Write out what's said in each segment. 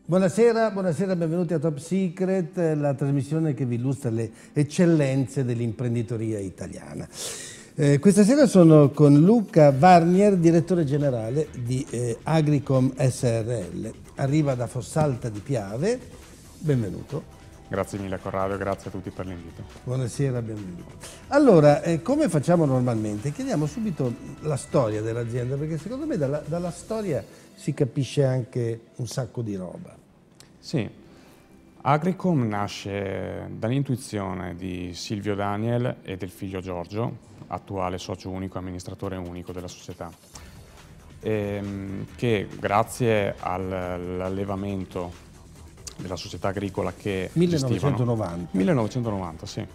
Buonasera, buonasera, benvenuti a Top Secret, la trasmissione che vi illustra le eccellenze dell'imprenditoria italiana. Questa sera sono con Luca Varnier, direttore generale di Agricom SRL. Arriva da Fossalta di Piave, benvenuto. Grazie mille Corrado, grazie a tutti per l'invito. Buonasera, benvenuto. Allora, come facciamo normalmente? Chiediamo subito la storia dell'azienda, perché secondo me dalla storia si capisce anche un sacco di roba. Sì, Agricom nasce dall'intuizione di Silvio Daniel e del figlio Giorgio, attuale socio unico e amministratore unico della società, che grazie all'allevamento della società agricola che 1990. 1990, sì.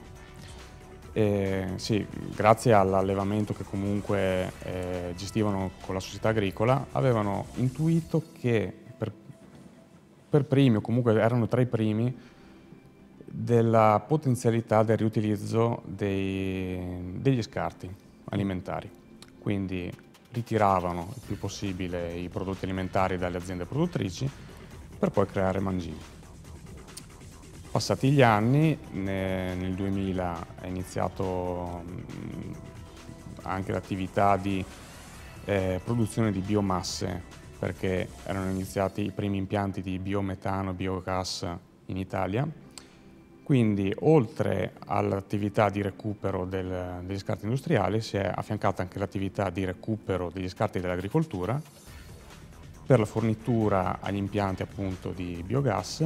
Sì, grazie all'allevamento che comunque gestivano con la società agricola, avevano intuito che per primi, o comunque erano tra i primi, della potenzialità del riutilizzo degli scarti alimentari. Quindi ritiravano il più possibile i prodotti alimentari dalle aziende produttrici per poi creare mangimi. Passati gli anni, nel 2000 è iniziato anche l'attività di produzione di biomasse, perché erano iniziati i primi impianti di biometano, biogas in Italia. Quindi, oltre all'attività di recupero degli scarti industriali, si è affiancata anche l'attività di recupero degli scarti dell'agricoltura per la fornitura agli impianti appunto di biogas,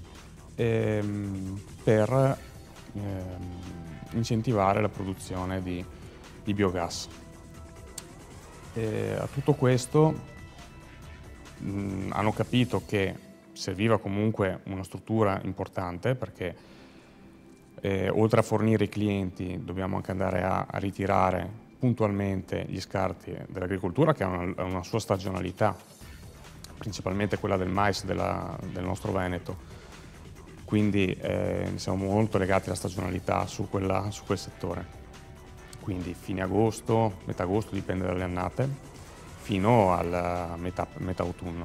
per incentivare la produzione di biogas. A tutto questo hanno capito che serviva comunque una struttura importante, perché oltre a fornire i clienti dobbiamo anche andare a ritirare puntualmente gli scarti dell'agricoltura, che ha una sua stagionalità, principalmente quella del mais del nostro Veneto. Quindi siamo molto legati alla stagionalità su quel settore. Quindi fine agosto, metà agosto, dipende dalle annate, fino alla metà autunno.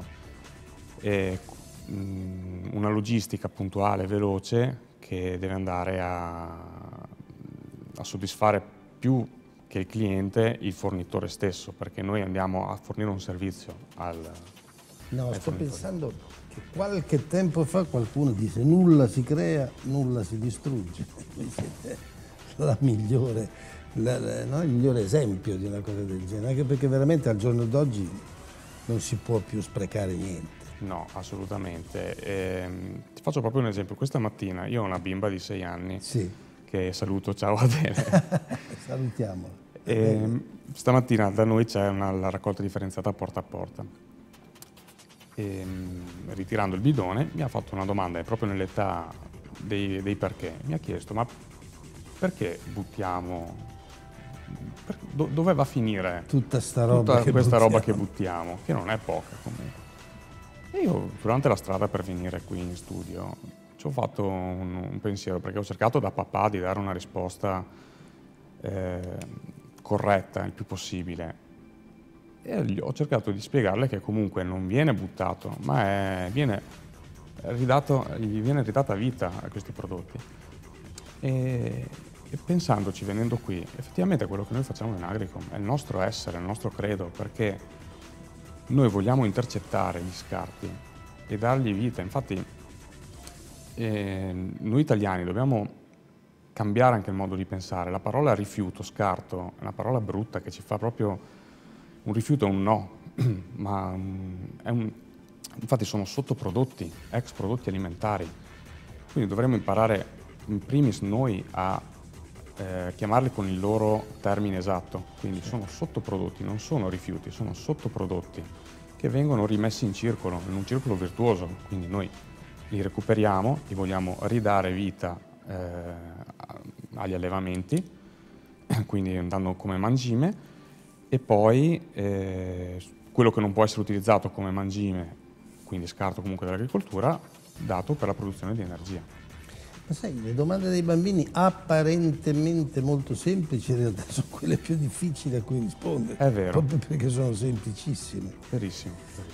Una logistica puntuale, veloce, che deve andare a soddisfare più che il cliente, il fornitore stesso, perché noi andiamo a fornire un servizio al sto pensando che qualche tempo fa qualcuno disse: nulla si crea, nulla si distrugge. Voi siete il migliore esempio di una cosa del genere, anche perché veramente al giorno d'oggi non si può più sprecare niente. No, assolutamente. Ti faccio proprio un esempio. Questa mattina io ho una bimba di 6 anni, sì, che saluto, ciao Adele. Salutiamola. Stamattina da noi c'è la raccolta differenziata porta a porta. Ritirando il bidone mi ha fatto una domanda, è proprio nell'età dei perché. Mi ha chiesto: ma perché buttiamo? Dove va a finire tutta questa roba che buttiamo, che non è poca comunque. E io durante la strada per venire qui in studio ci ho fatto un pensiero, perché ho cercato da papà di dare una risposta corretta il più possibile, e ho cercato di spiegarle che comunque non viene buttato, ma gli viene ridata vita a questi prodotti. E pensandoci, venendo qui, effettivamente quello che noi facciamo in Agricom è il nostro essere, il nostro credo, perché noi vogliamo intercettare gli scarti e dargli vita. Infatti noi italiani dobbiamo cambiare anche il modo di pensare. La parola rifiuto, scarto, è una parola brutta che ci fa proprio... Un rifiuto è un no, ma infatti sono sottoprodotti, ex prodotti alimentari. Quindi dovremmo imparare in primis noi a chiamarli con il loro termine esatto. Quindi sono sottoprodotti, non sono rifiuti, sono sottoprodotti che vengono rimessi in un circolo virtuoso. Quindi noi li recuperiamo, li vogliamo ridare vita agli allevamenti, quindi andando come mangime, e poi quello che non può essere utilizzato come mangime, quindi scarto comunque dell'agricoltura, dato per la produzione di energia. Ma sai, le domande dei bambini apparentemente molto semplici in realtà sono quelle più difficili a cui rispondere. È vero. Proprio perché sono semplicissime. Verissimo, verissimo.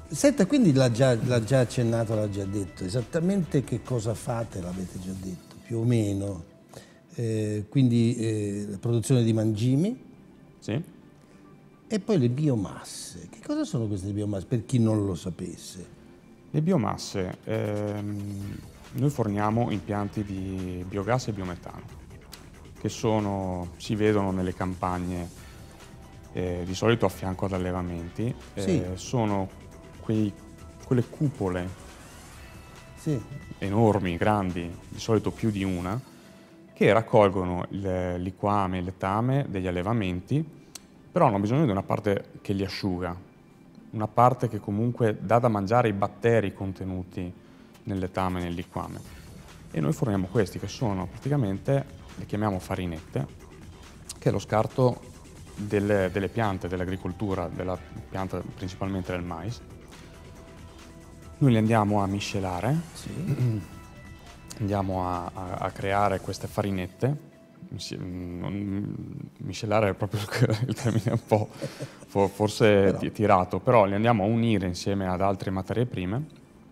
Senta, quindi l'ha già accennato, l'ha già detto. Esattamente che cosa fate l'avete già detto, più o meno. Quindi la produzione di mangimi Sì? e poi le biomasse. Che cosa sono queste biomasse, per chi non lo sapesse? Le biomasse, noi forniamo impianti di biogas e biometano, che si vedono nelle campagne, di solito a fianco ad allevamenti. Sì. Sono quelle cupole Sì. enormi, grandi, di solito più di una, che raccolgono il liquame e il letame degli allevamenti, però hanno bisogno di una parte che li asciuga, una parte che comunque dà da mangiare ai batteri contenuti nel letame e nel liquame. E noi forniamo questi, che sono praticamente, le chiamiamo farinette, che è lo scarto delle piante, dell'agricoltura, della pianta principalmente del mais. Noi li andiamo a miscelare, Sì. andiamo a creare queste farinette. Miscelare è proprio il termine un po' forse tirato, però li andiamo a unire insieme ad altre materie prime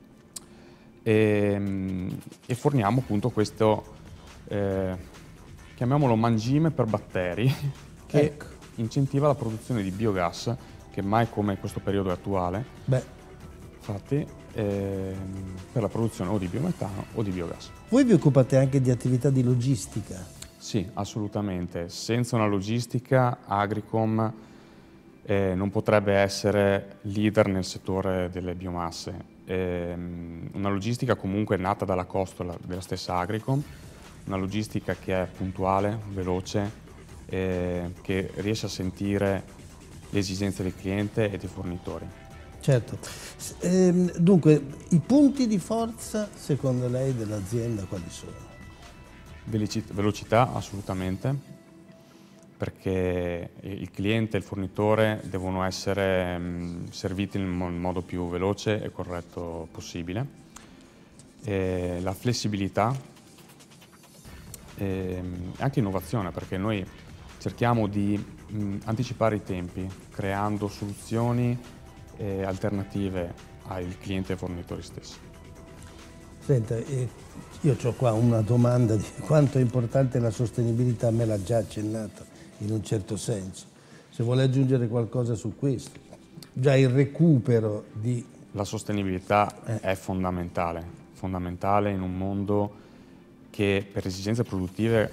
e forniamo appunto questo, chiamiamolo mangime per batteri, che Ecco. incentiva la produzione di biogas, che mai come in questo periodo è attuale. Beh, Infatti, per la produzione o di biometano o di biogas. voi vi occupate anche di attività di logistica? Sì, assolutamente. Senza una logistica, Agricom non potrebbe essere leader nel settore delle biomasse. Una logistica comunque nata dalla costola della stessa Agricom, una logistica che è puntuale, veloce, che riesce a sentire le esigenze del cliente e dei fornitori. Certo. Dunque, i punti di forza, secondo lei, dell'azienda quali sono? Velocità assolutamente, perché il cliente e il fornitore devono essere serviti nel modo più veloce e corretto possibile. La flessibilità e anche innovazione, perché noi cerchiamo di anticipare i tempi, creando soluzioni alternative ai clienti e ai fornitori stessi. Senta, io ho qua una domanda di quanto è importante la sostenibilità, me l'ha già accennata in un certo senso. Se vuole aggiungere qualcosa su questo, già il recupero di... La sostenibilità è fondamentale in un mondo che per esigenze produttive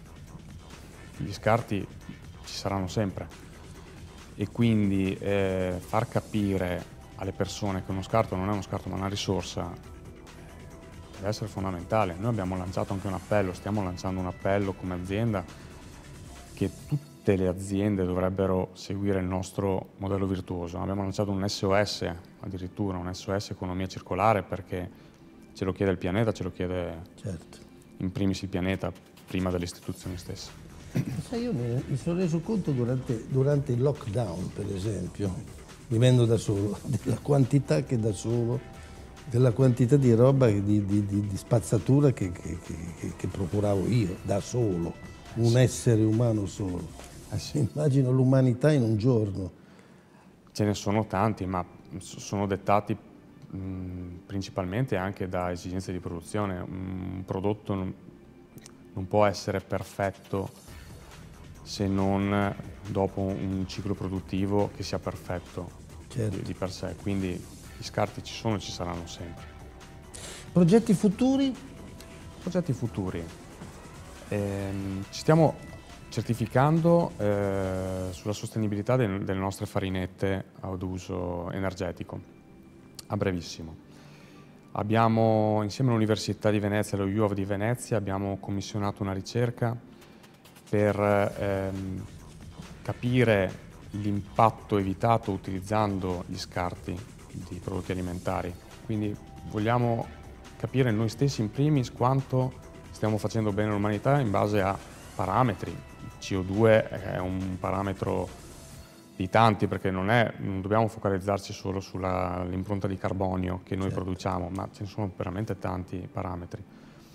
gli scarti ci saranno sempre e quindi far capire alle persone che uno scarto non è uno scarto ma una risorsa deve essere fondamentale. Noi abbiamo lanciato anche un appello, stiamo lanciando un appello come azienda che tutte le aziende dovrebbero seguire il nostro modello virtuoso. Abbiamo lanciato un SOS, addirittura un SOS economia circolare, perché ce lo chiede il pianeta, ce lo chiede in primis il pianeta prima delle istituzioni stesse. Sai, io mi sono reso conto durante il lockdown, per esempio, vivendo da solo, della quantità che da solo, della quantità di roba, di spazzatura che procuravo io, da solo, un essere umano solo. Sì. Immagino l'umanità in un giorno. Ce ne sono tanti, ma sono dettati principalmente anche da esigenze di produzione. Un prodotto non può essere perfetto se non dopo un ciclo produttivo che sia perfetto di per sé. Quindi gli scarti ci sono e ci saranno sempre. Progetti futuri? Progetti futuri. Ci stiamo certificando sulla sostenibilità delle nostre farinette ad uso energetico, a brevissimo. Abbiamo, insieme all'Università di Venezia e allo UOV di Venezia, abbiamo commissionato una ricerca per capire l'impatto evitato utilizzando gli scarti di prodotti alimentari. Quindi vogliamo capire noi stessi in primis quanto stiamo facendo bene all'umanità in base a parametri. CO2 è un parametro di tanti, perché non dobbiamo focalizzarci solo sull'impronta di carbonio che noi produciamo, ma ce ne sono veramente tanti parametri.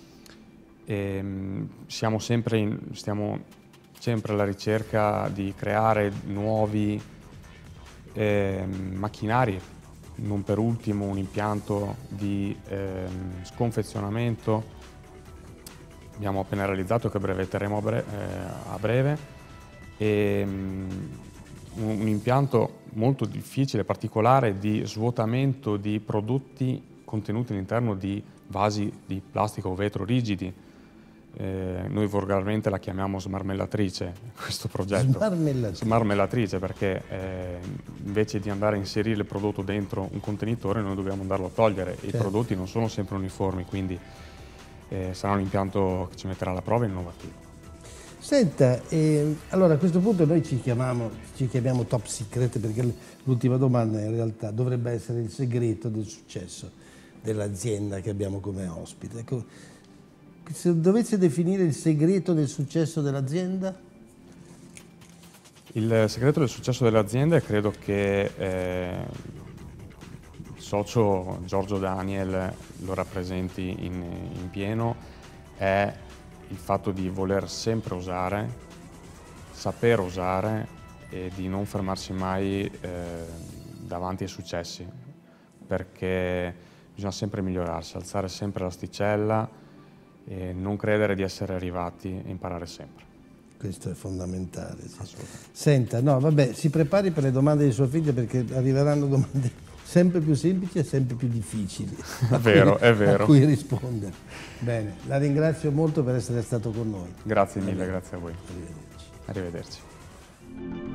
Stiamo sempre alla ricerca di creare nuovi macchinari, non per ultimo un impianto di sconfezionamento. Abbiamo appena realizzato che brevetteremo a breve, e un impianto molto difficile, particolare, di svuotamento di prodotti contenuti all'interno di vasi di plastica o vetro rigidi. Noi volgarmente la chiamiamo smarmellatrice, questo progetto. Smarmellatrice perché invece di andare a inserire il prodotto dentro un contenitore noi dobbiamo andarlo a togliere. Certo. I prodotti non sono sempre uniformi, quindi sarà un impianto che ci metterà alla prova, innovativo. Senta, allora a questo punto noi ci chiamiamo Top Secret perché l'ultima domanda in realtà dovrebbe essere il segreto del successo dell'azienda che abbiamo come ospite. Ecco, se dovesse definire il segreto del successo dell'azienda? Il segreto del successo dell'azienda credo che il socio Giorgio Daniel lo rappresenti in pieno, è il fatto di voler sempre osare, saper osare e di non fermarsi mai davanti ai successi, perché bisogna sempre migliorarsi, alzare sempre l'asticella e non credere di essere arrivati e imparare sempre. Questo è fondamentale. Sì. Assolutamente. Senta, no, vabbè, si prepari per le domande di sua figlia perché arriveranno domande sempre più semplici e sempre più difficili. È vero. A cui rispondere. Bene, la ringrazio molto per essere stato con noi. Grazie mille, grazie a voi. Arrivederci. Arrivederci.